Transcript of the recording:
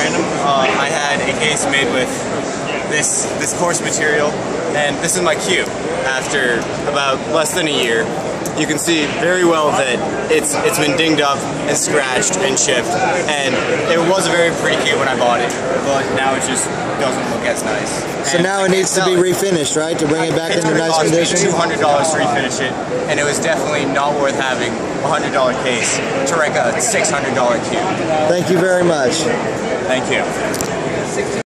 random. I had a case made with this coarse material, and this is my cue. After about less than a year, you can see very well that it's been dinged up and scratched and chipped, and it was a very pretty cue when I bought it, but now it just doesn't look as nice. So now it needs to be refinished, right, to bring it back into nice condition? $200 to refinish it, and it was definitely not worth having a $100 case to wreck a $600 cue. Thank you very much. Thank you.